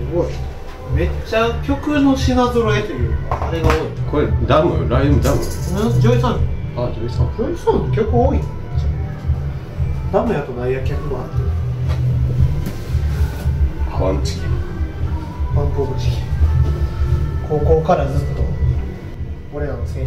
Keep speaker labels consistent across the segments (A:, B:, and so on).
A: ごい。めっちゃ曲の品揃えというか、あれが多い。
B: これダム、ライブダム。
A: ジョイさん。
B: あ、ジョイさん。
A: ジョイさんって曲多いの。ダムやとないや曲もあって。
B: ワンチキン。
A: ワンポブチキン。高校からずっと俺らの青春。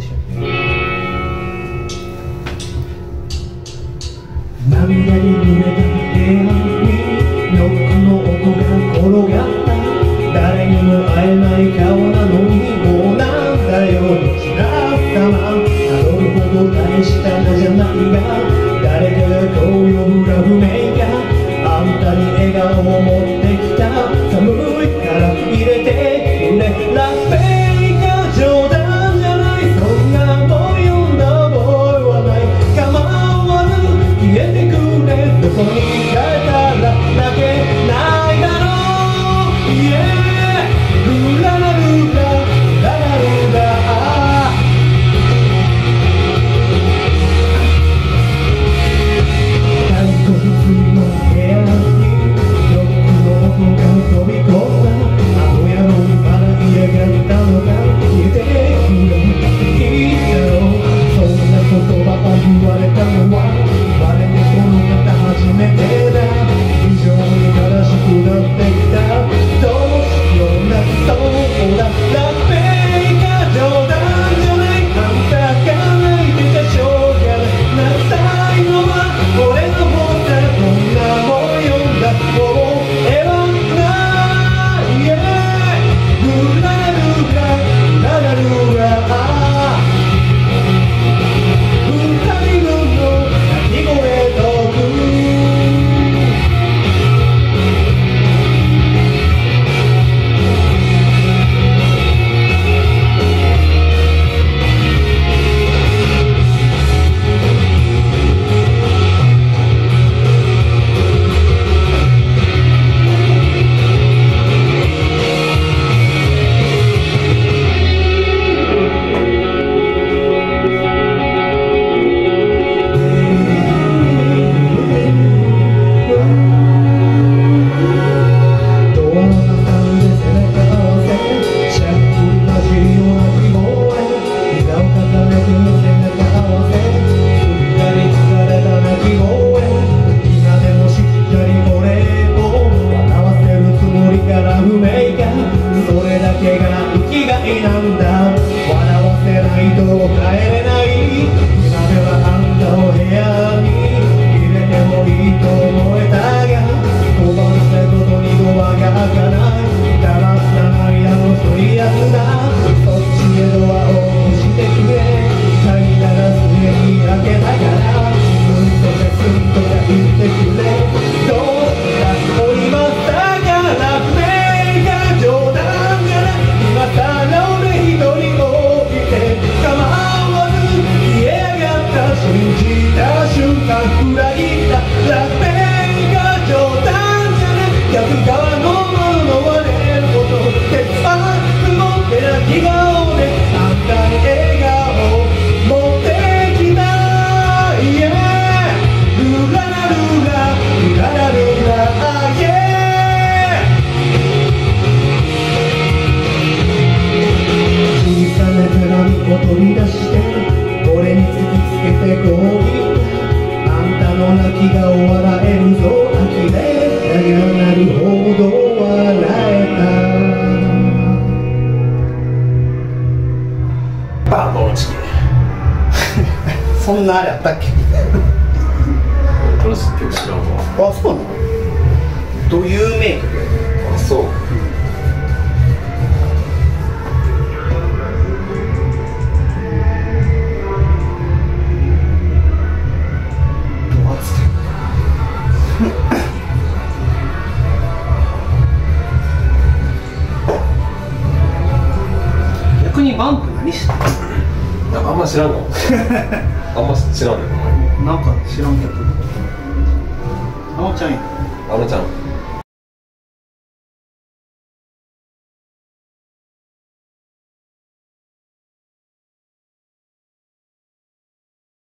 C: 涙に濡れた部屋にノックの音が転がった。誰にも会えない顔なのにもうなんだよどちらさまたどるほど大した名じゃないが誰かがこう呼ぶラブメーカーあんたに笑顔を持ってきた寒いから入れてくれラブメーカー冗談じゃないそんなボーイ呼んだボーイはない構わず消えてくれどこに帰ったら泣けないだろう Yeahララルラララルラ韓国水の部屋にロックの音が飛び込んだあの野郎まだ嫌がったのか消えてくれいいだろうそんな言葉を言われたのは生まれてこの方初めてだ非常に悲しくなってきたどうしようなそうだラブメーカー冗談じゃないあんたが泣いてたしょうがない泣きたいのは俺の方だこんなもん呼んだ覚えはない、yeah、ルラルラララルラ二人分の鳴き声と飛び出して俺に突きつけてこう言ったあんたの泣き顔笑えるぞ呆れなるほど笑えたバーボンチキンそんなあれあったっけ
B: この曲知らんわ。
A: あ、そうなのどういう名曲
B: あ、そう、
A: 逆にバンプ何して
B: あんま知らんのあんま知らんの
A: なんか知らんけどあのちゃんや
B: あのちゃん